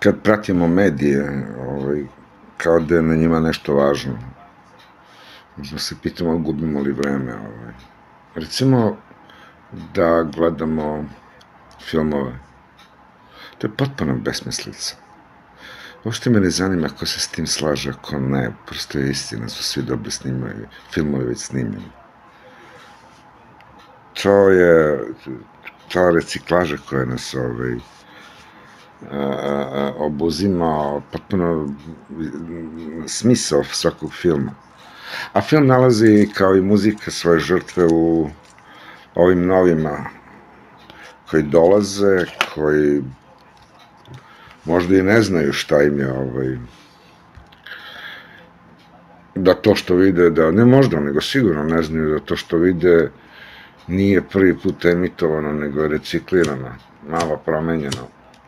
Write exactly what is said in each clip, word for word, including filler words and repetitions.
kad pratimo medije, kao da je na njima nešto važno. Možda se pitamo gubimo li vreme. Recimo da gledamo filmove. To je potpuno besmislica. Uopšte me ne zanima ko se s tim slaže, ako ne, prosto je istina, su svi dobro snimaju, filmovi već snimljeni. To je ta reciklaža koja nas obuzima potpuno smisao svakog filma. A film nalazi, kao i muzika, svoje žrtve u ovim novima koji dolaze, koji možda i ne znaju šta im je, da to što vide, da ne možda, nego sigurno ne znaju da to što vide nije prvi put emitovano, nego je reciklirano, malo promenjeno.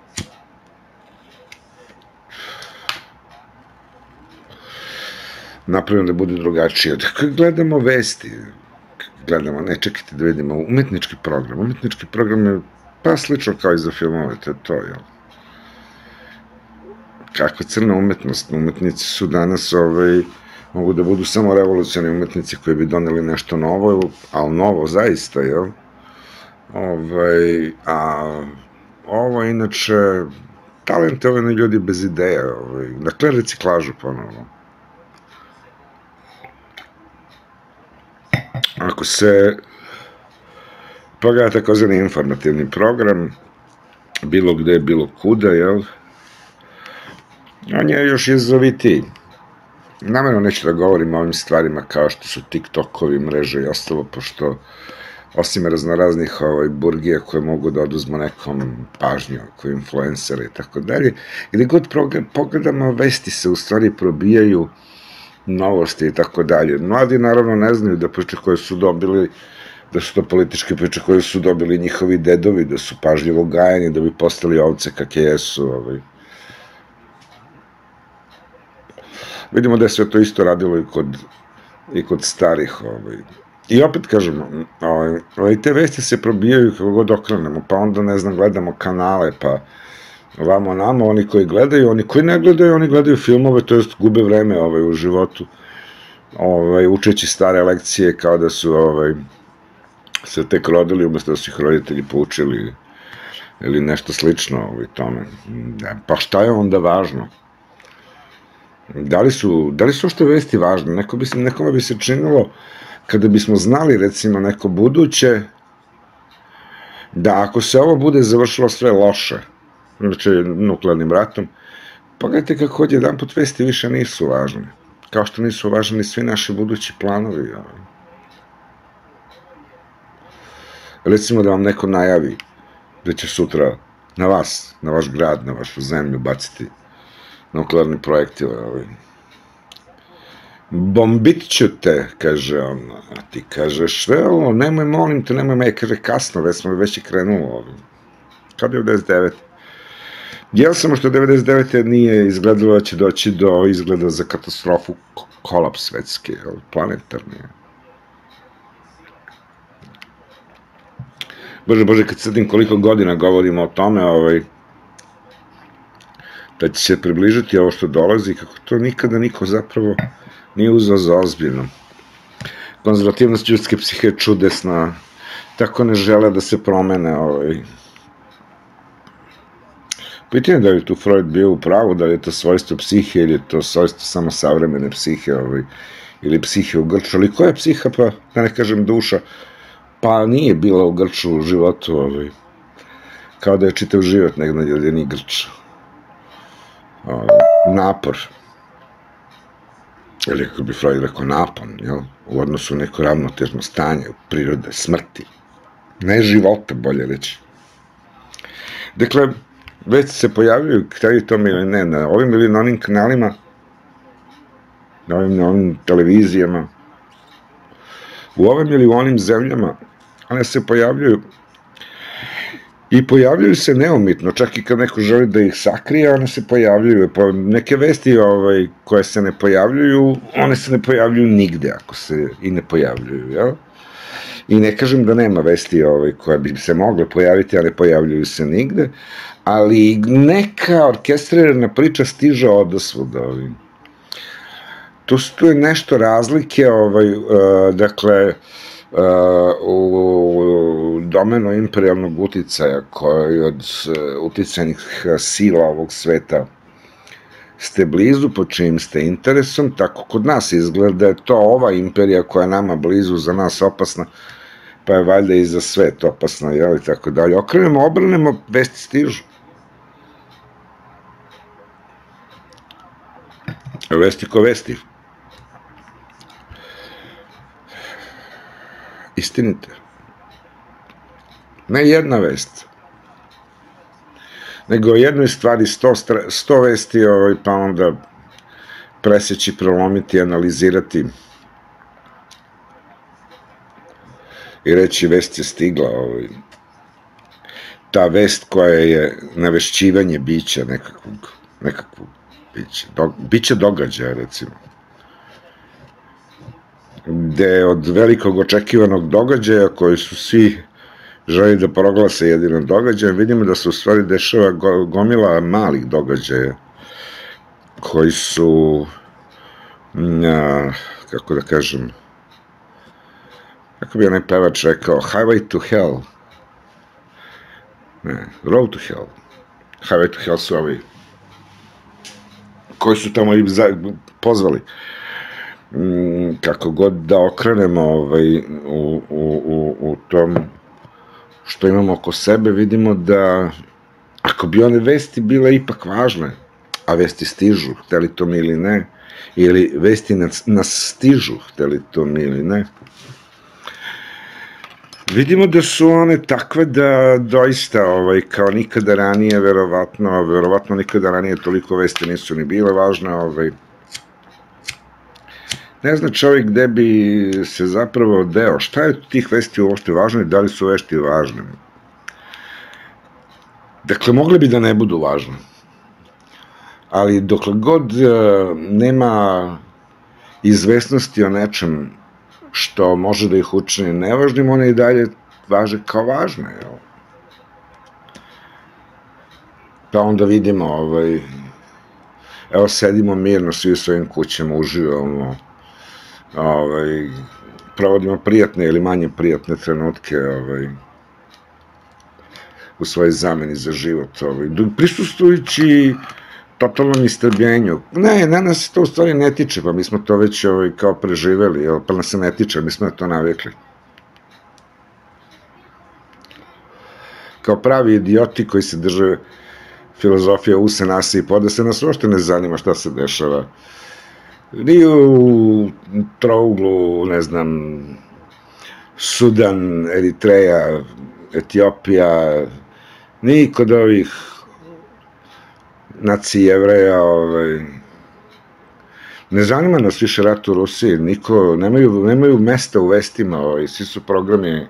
Napravljeno da bude drugačije. Dakle, gledamo vesti, gledamo, ne čekajte da vidimo, umetnički program. Umetnički program je pa slično kao i za filmove, to je to, jel? Kako crna umetnost, umetnici su danas, mogu da budu samo revolucioni umetnici koji bi doneli nešto novo, ali novo zaista, jel? A ovo, inače, talentovani ljudi bez ideja, dakle, reciklažu ponovno. Ako se pogleda takozvani informativni program, bilo gde, bilo kuda, jel? On je još jezovitiji. Namerno neću da govorim o ovim stvarima kao što su TikTokovi, mreže i ostalo, pošto osim raznoraznih burgija koje mogu da oduzmu nekom pažnju, koji influenceri i tako dalje, gde god pogledamo, vesti se u stvari probijaju, novosti i tako dalje. Mladi naravno ne znaju da priče koje su dobili, da su to političke priče koje su dobili njihovi dedovi, da su pažljivo gajani, da bi postali ovce kakve jesu. Vidimo da je sve to isto radilo i kod starih. I opet kažemo, te vesti se probijaju kako god okrenemo, pa onda, ne znam, gledamo kanale, pa ovamo namo, oni koji gledaju, oni koji ne gledaju, oni gledaju filmove, to jest gube vreme u životu, učeći stare lekcije kao da su se tek rodili, umesto da su ih roditelji poučili ili nešto slično o tome. Pa šta je onda važno? Da li su uopšte vesti važne? Nekome bi se činilo, kada bismo znali, recimo, neko buduće, da ako se ovo bude završilo sve loše, znači nuklearnim ratom, pogledajte kako od jedan put vesti više nisu važne, kao što nisu važni svi naši budući planovi. Recimo da vam neko najavi da će sutra na vas, na vaš grad, na vašu zemlju baciti nuklearni projektil. Bombit ću te, kaže on, a ti kažeš, sve ovo, nemoj, molim te, nemoj me, kaže, kasno, već smo već i krenulo. Kao devedeset devete. Jel samo što devedeset devete nije izgledalo da će doći do izgleda za katastrofu, kolaps svetski, planetarni. Bože, bože, kad sedim koliko godina govorimo o tome, da će se približiti ovo što dolazi, kako to nikada niko zapravo nije uzeo za ozbiljno. Konzervativnost ljudske psihe je čudesna, tako ne žele da se promene. Pitanje da li je tu Freud bio u pravu, da li je to svojstvo psihe ili je to svojstvo samo savremene psihe ili psihe u grču, ali koja je psiha, pa da ne kažem duša, pa nije bila u grču u životu, kao da je čitav život nego jedini grč. Napor, ili kako bi Freud rekao, napon, u odnosu u neko ravnotežno stanje, prirode, smrti, ne života, bolje reći. Dakle, već se pojavljaju, hteli tome ili ne, na ovim ili na onim kanalima, na ovim televizijama, u ovim ili u onim zemljama, one se pojavljaju i pojavljaju se neumitno, čak i kad neko želi da ih sakrije, one se pojavljuju. Neke vesti koje se ne pojavljuju, one se ne pojavljuju nigde, ako se i ne pojavljuju, jel? I ne kažem da nema vesti koje bi se mogle pojaviti, a ne pojavljuju se nigde, ali neka orkestrirana priča stiže odasvuda. Tu je nešto razlike, dakle, u domenu imperijalnog uticaja, koji od uticajnih sila ovog sveta ste blizu, po čijim ste interesom, tako kod nas izgleda da je to ova imperija koja je nama blizu, za nas opasna, pa je valjda i za svet opasna, jel, i tako dalje. Okrenemo, obranemo, vesti stižu. Vesti ko vesti. Istinite. Ne jedna vest, nego o jednoj stvari sto vesti, pa onda preseći, prelomiti, analizirati i reći vest je stigla. Ta vest koja je navešćivanje bića nekakvog, nekakvog bića, bića događaja, recimo, gde od velikog očekivanog događaja koji su svi želi da proglase jedinom događajem, vidimo da se u stvari dešava gomila malih događaja koji su, kako da kažem, kako bi onaj pevač rekao, Highway to Hell, ne, Road to Hell, Highway to Hell su ovi koji su tamo i pozvali. Kako god da okrenemo u tom što imamo oko sebe, vidimo da ako bi one vesti bile ipak važne, a vesti stižu, hteli to mi ili ne, ili vesti nas stižu, hteli to mi ili ne, vidimo da su one takve da doista, kao nikada ranije, verovatno, verovatno nikada ranije toliko vesti nisu ni bile važne, ne zna čovjek gde bi se zapravo deo, šta je tih vesti uopšte važno i da li su vesti važne. Dakle, mogle bi da ne budu važne, ali dokle god nema izvesnosti o nečem što može da ih učini nevažnim, one i dalje važe kao važne. Pa onda vidimo, evo sedimo mirno svi u svojim kućama, uživamo, provodimo prijatne ili manje prijatne trenutke u svojoj zameni za život, prisustujući totalnom istrbljenju. Ne, na nas se to u stvari ne tiče, pa mi smo to već kao preživeli, pa nas se ne tiče, mi smo na to navikli. Kao pravi idioti koji se drže filozofije use, nase i poda se, nas uopšte ne zanima šta se dešava. Ni u trouglu, ne znam, Sudan, Eritreja, Etiopija, ni kod ovih nacije Jevreja, ne zanima nas više rat u Rusiji, niko, nemaju mesta u vestima, svi su programi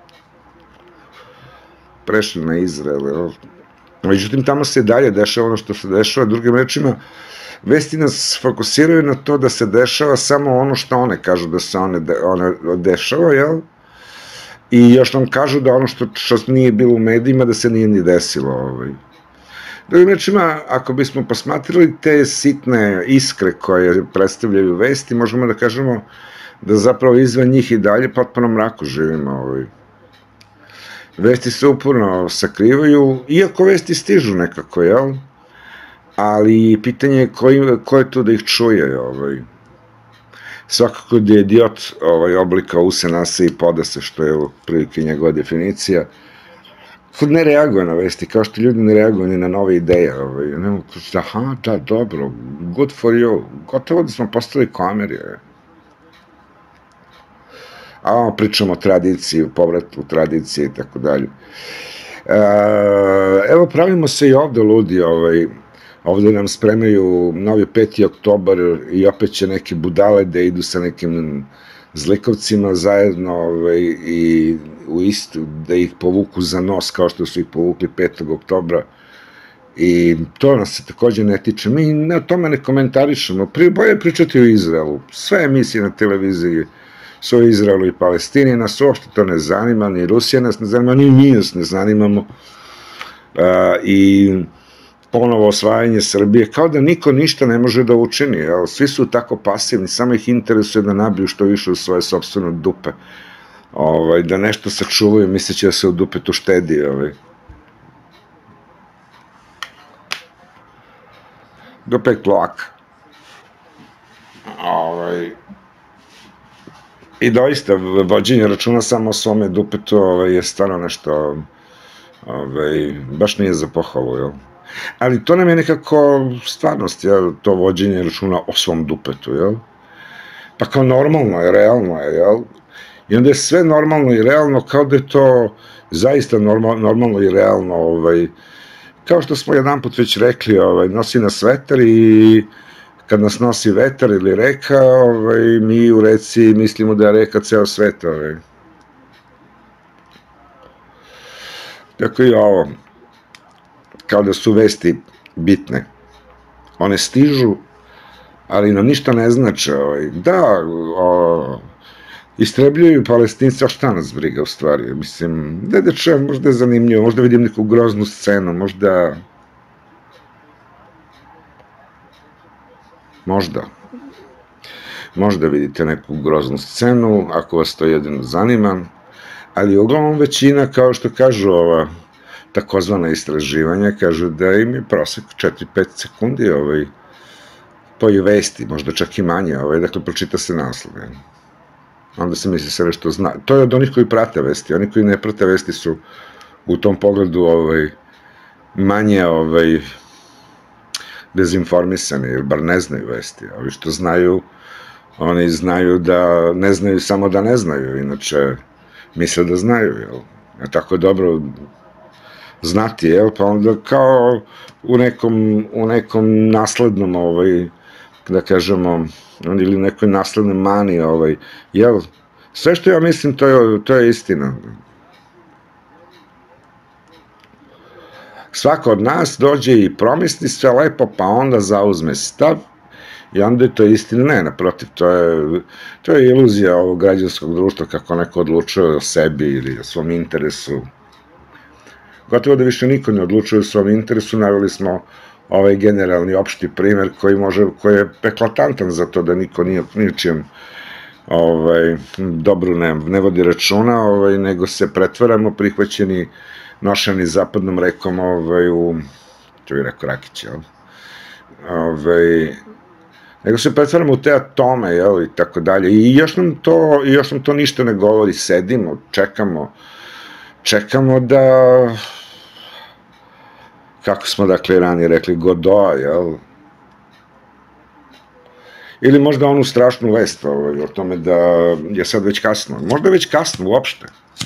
prešli na Izrael. Međutim, tamo se dalje dešava ono što se dešava, drugim rečima, vesti nas fokusiraju na to da se dešava samo ono što one kažu da se one dešava, jel? I još nam kažu da ono što nije bilo u medijima da se nije ni desilo. Drugim rečima, ako bismo posmatrali te sitne iskre koje predstavljaju vesti, možemo da kažemo da zapravo izvan njih i dalje potpuno mraku živimo. Vesti se uporno sakrivaju, iako vesti stižu nekako, jel? Ali pitanje je ko je tu da ih čuje. Svakako da je idiot oblika use, nase i poda se, što je prilike njegova definicija, kod ne reaguje na vesti, kao što ljudi ne reaguju ni na nove ideje. Aha, da, dobro, good for you, gotovo da smo postali ko Amerije. A ono pričamo o tradiciji, o povratu tradicije i tako dalje. Evo, pravimo se i ovde ludi, ovde nam spremaju novi peti oktobar i opet će neke budale da idu sa nekim zlikovcima zajedno i u istu, da ih povuku za nos kao što su ih povukli petog oktobra. I to nas se takođe ne tiče. Mi na tome ne komentarišemo. Bolje pričati o Izraelu. Sve emisije na televiziji su o Izraelu i Palestini, nas uopšte to ne zanima, ni Rusija nas ne zanima, ni mi nas ne zanimamo. I ponovo osvajanje Srbije, kao da niko ništa ne može da učini, svi su tako pasivni, samo ih interesuje da nabiju što više u svoje sopstvene dupe, da nešto sačuvaju, misleći da se u dupetu štedi. Dupet kloaka. I doista, vođenje računa samo o svome dupetu je stvarno nešto, baš nije za pohvalu, jel? Ali to nam je nekako stvarnost, jel, to vođenje računa o svom dupetu, jel? Pa kao normalno je, realno je, jel? I onda je sve normalno i realno, kao da je to zaista normalno i realno, kao što smo jedan put već rekli, nosi nas vetar i kad nas nosi vetar ili reka, mi u reci mislimo da je reka ceo svet. Tako i ovo, kao da su vesti bitne. One stižu, ali nam ništa ne znače. Da, istrebljuju Palestinci, a šta nas briga u stvari? Mislim, da da čujem, možda je zanimljivo, možda vidim neku groznu scenu, možda... Možda. Možda vidite neku groznu scenu, ako vas to jedino zanima, ali uglavnom većina, kao što kažu ova takozvana istraživanja, kažu da im je prosek četiri do pet sekundi po i vesti, možda čak i manje, dakle, pročita se naslov. Onda se misli sve što zna. To je od onih koji prate vesti, oni koji ne prate vesti su u tom pogledu manje dezinformisani, ili bar ne znaju vesti. Ovi što znaju, oni znaju da ne znaju samo da ne znaju, inače misle da znaju, jel? Tako je dobro znati, jel? Pa onda kao u nekom naslednom, da kažemo, ili u nekoj naslednoj mani, jel? Sve što ja mislim, to je istina. Svako od nas dođe i promisli sve lepo, pa onda zauzme stav i onda je to istina. Ne, naprotiv, to je iluzija ovog građanskog društva kako neko odlučuje o sebi ili o svom interesu. Gotovo da više niko ne odlučuje o svom interesu, naveli smo ovaj generalni opšti primer koji je eklatantan za to da niko nije ničijem dobru ne vodi računa, nego se pretvaramo prihvaćeni nošeni zapadnom rekom u, to bi rekao Rakić, jel? Nego se pretvaramo u te atome, jel, i tako dalje. I još nam to, još nam to ništa ne govori, sedimo, čekamo, čekamo da, kako smo dakle ranije rekli, Godoa, jel? Ili možda onu strašnu vest o tome da je sad već kasno. Možda je već kasno uopšte.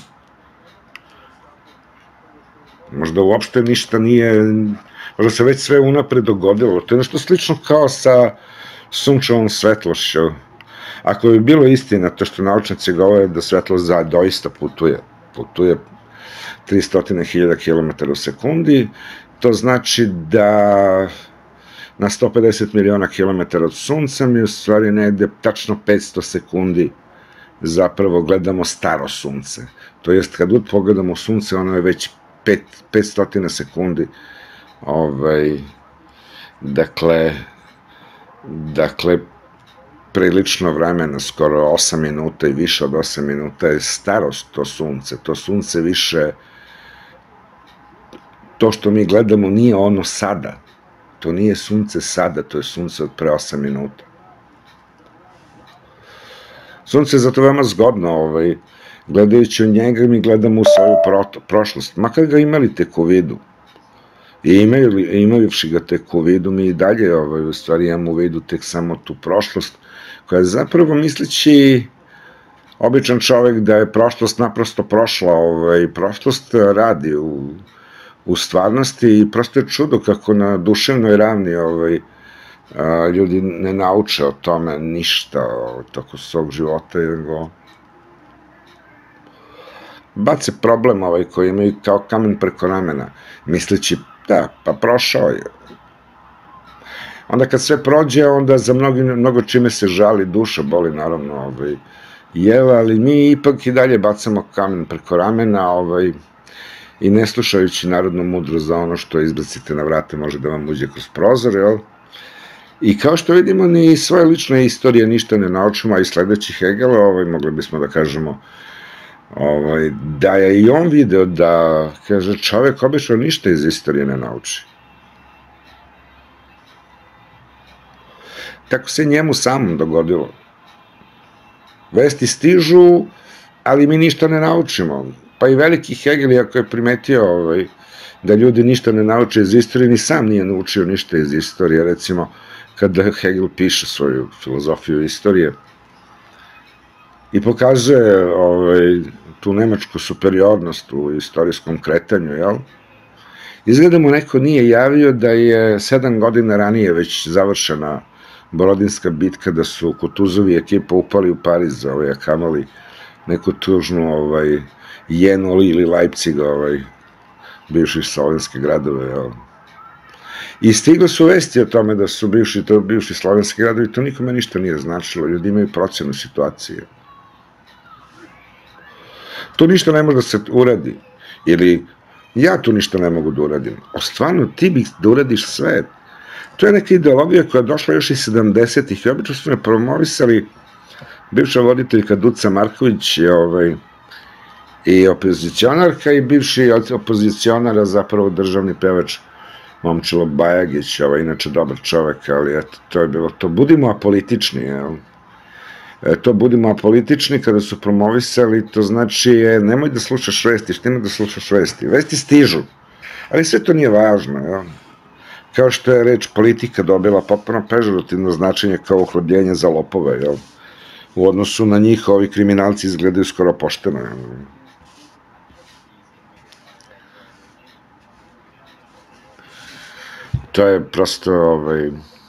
Možda uopšte ništa nije, možda se već sve unapred dogodilo. To je nešto slično kao sa sunčevom svetlošću. Ako bi bilo istina to što naučnici govore da svetlost doista putuje, putuje tristo hiljada kilometara u sekundi, to znači da na sto pedeset miliona kilometara od sunca mi u stvari negde tačno petsto sekundi zapravo gledamo staro sunce. To jest kad god pogledamo sunce ono je već petsto sekundi, dakle, dakle, prilično vremena, skoro osam minuta i više od osam minuta je starost to sunce, to sunce više, to što mi gledamo nije ono sada, to nije sunce sada, to je sunce od pre osam minuta. Sunce je zato veoma zgodno, gledajući u njega mi gledamo u svoju prošlost, makar ga imali tek u vidu. I imavši ga tek u vidu, mi i dalje u stvari imamo u vidu tek samo tu prošlost, koja je zapravo misleći običan čovek da je prošlost naprosto prošla, prošlost radi u stvarnosti i prosto je čudo kako na duševnoj ravni ljudi ne nauče o tome ništa toko svog života, nego bace problem koji imaju kao kamen preko ramena, misleći da, pa prošao je. Onda kad sve prođe, onda za mnogo čime se žali duša, boli naravno Jel, ali mi ipak i dalje bacamo kamen preko ramena, ovaj, i ne slušajući narodnu mudrost za ono što izbacite na vrate može da vam uđe kroz prozor, jel? I kao što vidimo, ni svoje lične istorije ništa ne naučimo, a i sledeći Hegela, ovaj, mogli bismo da kažemo, ovaj, da je i on video da, kaže, čovek obično ništa iz istorije ne nauči. Tako se njemu samom dogodilo. Vesti stižu, ali mi ništa ne naučimo. Pa i veliki Hegel, ako je primetio ovaj, da ljudi ništa ne nauče iz istorije, ni sam nije naučio ništa iz istorije. Recimo, kada Hegel piše svoju filozofiju istorije i pokazuje ovaj, tu nemačku superiornost u istorijskom kretanju, jel? Izgleda mu neko nije javio da je sedam godina ranije već završena Borodinska bitka, da su Kutuzovi ekipa upali u Pariz, ovaj, a kamali neku tužnu ovaj, Jenu ili Leipzig, ovaj, bivših slovenske gradove, jel? I stigle su vesti o tome da su bivši, to bivši slovenski gradovi, to nikome ništa nije značilo, ljudi imaju procenu situacije. Tu ništa ne može da se uradi, ili ja tu ništa ne mogu da uradim. O, stvarno, ti bih da uradiš sve. To je neka ideologija koja je došla još iz sedamdesetih i obično su me promovisali bivša voditeljka Duca Marković je, ovaj, i opozicionarka i bivši opozicionara, zapravo državni pevač Momčilo Bajagić, ovaj, inače dobar čovek, ali eto, to je bilo to. Budimo apolitični, jel? E, to budimo apolitični kada su promovisali, to znači je, nemoj da slušaš vesti, što ima da slušaš vesti? Vesti stižu, ali sve to nije važno, jel? Kao što je reč politika dobila potpuno pežorativno značenje kao ohlabljenje za lopove, jel? U odnosu na njih ovi kriminalci izgledaju skoro pošteno, jel? To je prosto, ovaj...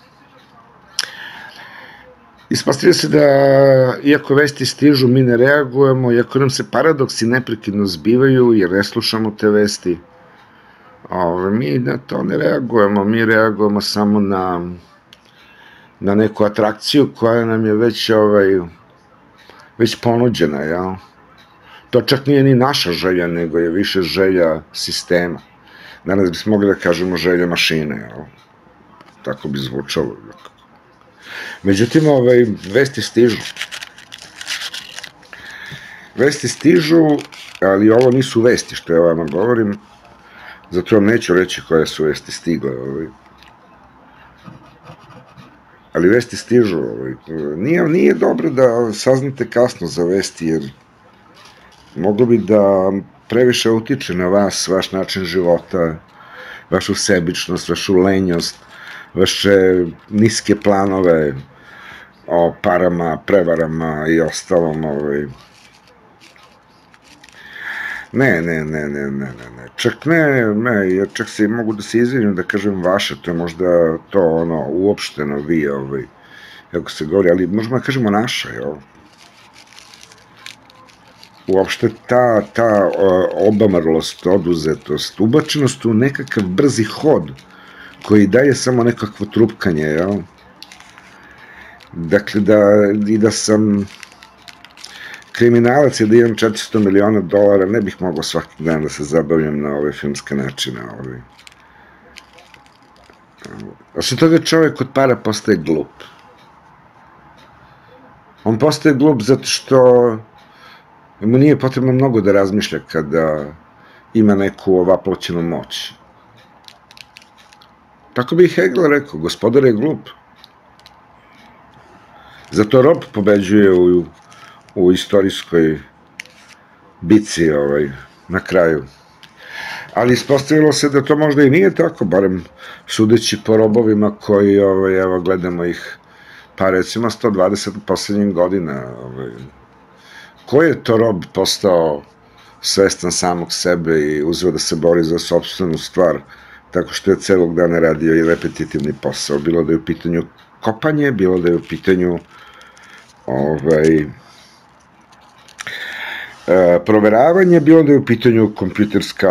Ispostavlja se da, iako vesti stižu, mi ne reagujemo, iako nam se paradoksi neprekidno zbivaju, jer ne slušamo te vesti, Ove, mi na to ne reagujemo, mi reagujemo samo na, na neku atrakciju koja nam je već, ovaj, već ponuđena, jel? To čak nije ni naša želja, nego je više želja sistema. Danas bismo mogli da kažemo želja mašine, jel? Tako bi zvučalo. Međutim, ovaj, vesti stižu. Vesti stižu, ali ovo nisu vesti, što ja vama govorim, zato vam neću reći koje su vesti stigle. Ovaj. Ali vesti stižu. Ovaj. Nije, nije dobro da saznate kasno za vesti, jer moglo bi da previše utiče na vas, vaš način života, vašu sebičnost, vašu lenjost, vaše niske planove o parama, prevarama i ostalom. Ovaj. Ne, ne, ne, ne, ne, ne, čak ne, ne, ja čak se mogu da se izvinim da kažem vaše, to je možda to ono, uopšteno vi, ovaj, kako se govori, ali možemo da kažemo naša, jel? Uopšte ta, ta obamrlost, oduzetost, ubačenost u nekakav brzi hod, koji daje samo nekakvo trupkanje, jel? Dakle, da, i da sam kriminalac je da imam četiristo miliona dolara, ne bih mogao svaki dan da se zabavljam na ove filmske načine. Ove. Osim toga, čovjek od para postaje glup. On postaje glup zato što mu nije potrebno mnogo da razmišlja kada ima neku ovaploćenu moć. Tako bi Hegel rekao, gospodar je glup. Zato rob pobeđuje u u istorijskoj bici ovaj, na kraju. Ali ispostavilo se da to možda i nije tako, barem sudeći po robovima koji, ovaj, evo, gledamo ih, pa recimo sto dvadeset poslednjih godina. Ovaj. Ko je to rob postao svestan samog sebe i uzeo da se bori za sopstvenu stvar, tako što je celog dana radio i repetitivni posao, bilo da je u pitanju kopanje, bilo da je u pitanju ovaj, E, proveravanje, bilo da je u pitanju kompjuterska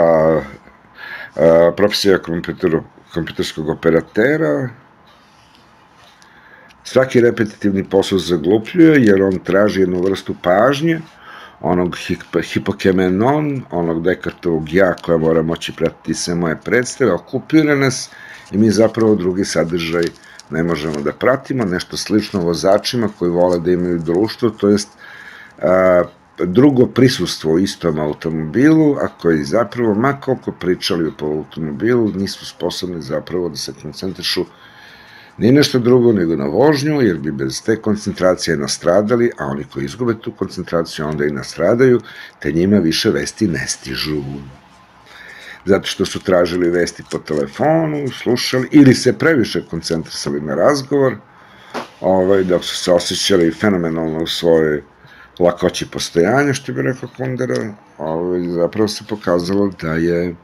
e, profesija kompjuter, kompjuterskog operatera, Svaki repetitivni posao zaglupljuje, jer on traži jednu vrstu pažnje, onog hipokemenon, onog Descartovog ja koja mora moći pratiti sve moje predstave, okupira nas i mi zapravo drugi sadržaj ne možemo da pratimo, nešto slično vozačima koji vole da imaju društvo, to jest drugo prisustvo u istom automobilu, a koji zapravo, ma koliko pričali po automobilu, nisu sposobni zapravo da se koncentrišu ni nešto drugo nego na vožnju, jer bi bez te koncentracije nastradali, a oni koji izgube tu koncentraciju onda i nastradaju, te njima više vesti ne stižu. Zato što su tražili vesti po telefonu, slušali, ili se previše koncentrisali na razgovor, dok su se osjećali fenomenalno u svojoj lakoći postojanja, što bi rekao Kundera, zapravo se pokazalo da je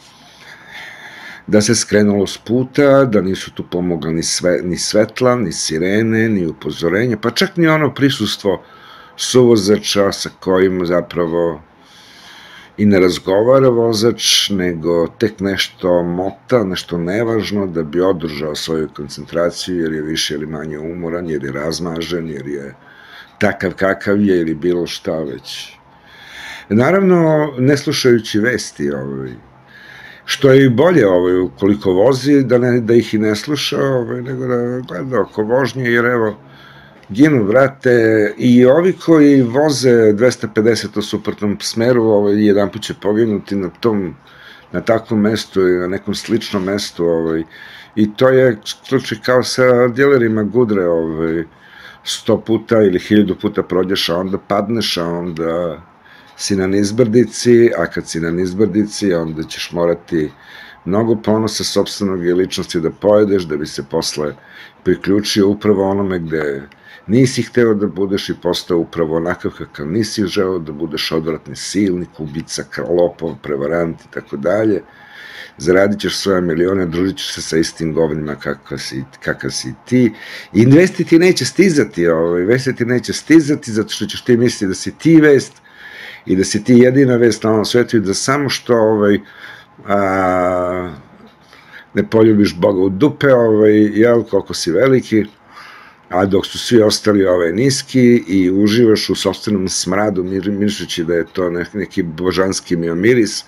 da se skrenulo s puta, da nisu tu pomogli ni svetla, ni sirene, ni upozorenja, pa čak ni ono prisustvo suvozača sa kojim zapravo i ne razgovara vozač, nego tek nešto mota, nešto nevažno da bi održao svoju koncentraciju, jer je više ili manje umoran, jer je razmažen, jer je takav kakav je ili bilo šta već. Naravno, ne slušajući vesti, što je i bolje ukoliko vozi, da ih i ne sluša, nego da gleda oko vožnje, jer evo, ginu, vrate, i ovi koji voze dvesta pedeset u suprotnom smeru, jedan put će poginuti na tom, na takvom mestu i na nekom sličnom mestu, i to je slučaj kao sa dilerima gudre, sto puta ili hiljadu puta prođeš, a onda padneš, a onda si na nizbrdici, a kad si na nizbrdici, onda ćeš morati mnogo ponosa sopstvenog i ličnosti da pojedeš, da bi se posle priključio upravo onome gde nisi hteo da budeš i postao upravo onakav kakav nisi želeo da budeš, odvratni silnik, ubica, lopov, prevarant i tako dalje. Zaradit ćeš svoje milione, družit ćeš se sa istim govnima kakav si ti. I vesti ti neće stizati, vesti ti neće stizati zato što ćeš ti misliti da si ti vest i da si ti jedina vest na ovom svetu i da samo što ne poljubiš Boga u dupe, jel, koliko si veliki, a dok su svi ostali niski i uživaš u sopstvenom smradu, mišljeći da je to neki božanski miris,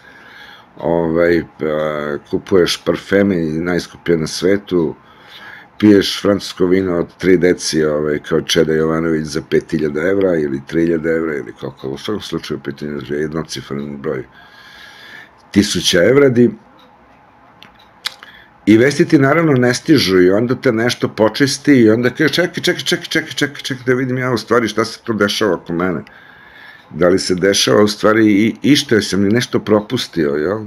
kupuješ parfeme najskuplje na svetu, piješ francusko vino od tri deci kao Čeda Jovanović za pet hiljada evra ili tri hiljade evra ili koliko, u svakom slučaju pitanje je jednocifren broj tisuća evradi. I vesti ti naravno ne stižu i onda te nešto počisti i onda kaže čekaj, čekaj, čekaj, čekaj, čekaj, čekaj da vidim ja u stvari šta se tu dešava oko mene. Da li se dešava u stvari i što sam li nešto propustio, jel?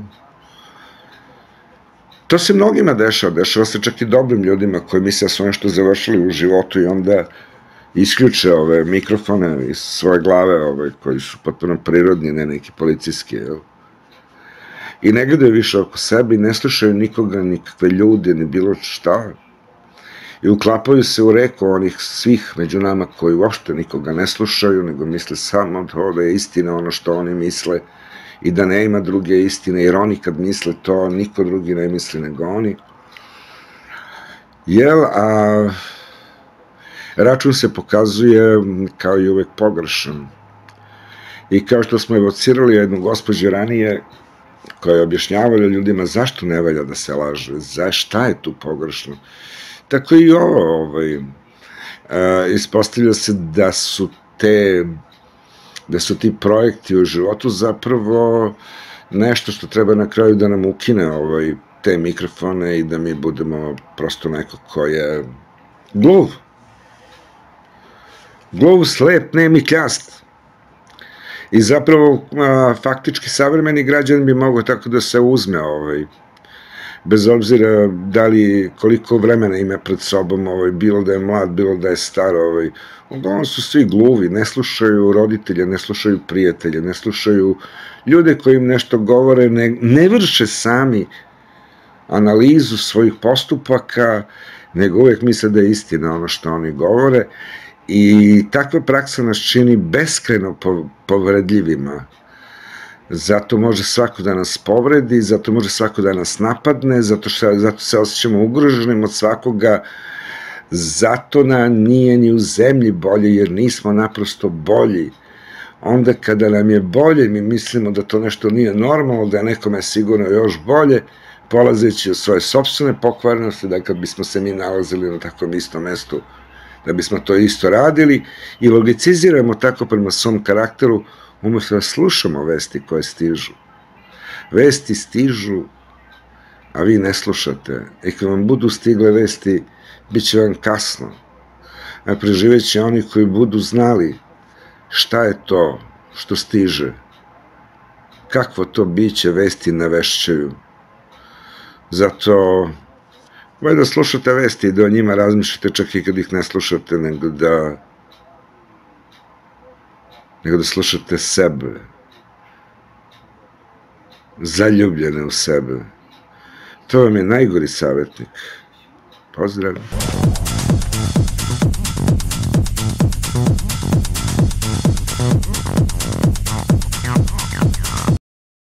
To se mnogima dešava, dešava se čak i dobrim ljudima koji misle da su nešto završili u životu i onda isključe ove mikrofone iz svoje glave koji su potpuno prirodni, ne neki policijski, jel? I ne gledaju više oko sebe i ne slušaju nikoga, nikakve ljude, ni bilo šta. I uklapaju se u reku onih svih među nama koji uopšte nikoga ne slušaju, nego misle samo da je istina ono što oni misle i da ne ima druge istine, jer oni kad misle to, niko drugi ne misli nego oni. Jel, a račun se pokazuje kao i uvek pogrešan. I kao što smo evocirali jednu gospođu ranije, koja je objašnjavala ljudima zašto ne valja da se laže, šta je tu pogrešno. Tako i ovo, ispostavlja se da su te, da su ti projekti u životu zapravo nešto što treba na kraju da nam ukine te mikrofone i da mi budemo prosto neko ko je gluv. Gluv, slep, nemi, kljast. I zapravo, faktički, savremeni građan bi mogao tako da se uzme, bez obzira da li koliko vremena ima pred sobom, bilo da je mlad, bilo da je star, uglavnom su svi gluvi, ne slušaju roditelje, ne slušaju prijatelje, ne slušaju ljude koji im nešto govore, ne vrše sami analizu svojih postupaka, nego uvek misle da je istina ono što oni govore. I takva praksa nas čini beskrajno povredljivima. Zato može svako da nas povredi, zato može svako da nas napadne, zato se osjećamo ugroženim od svakoga Zato nam nije ni u zemlji bolje, jer nismo naprosto bolji. Onda kada nam je bolje, mi mislimo da to nešto nije normalno, da je nekome sigurno još bolje, polazeći od svoje sopstvene pokvarenosti, da kad bismo se mi nalazili na takvom istom mestu, da bismo to isto radili i logiciziramo tako prema svom karakteru, umesto da slušamo vesti koje stižu. Vesti stižu, a vi ne slušate. I kad vam budu stigle vesti, bit će vam kasno. A preživet će oni koji budu znali šta je to što stiže, kakvo to biće vesti navešćaju. Zato, bolje da slušate vesti i da o njima razmišljate čak i kad ih ne slušate, nego da nego da slušate sebe, zaljubljene u sebe. To vam je najgori savjetnik. Pozdrav!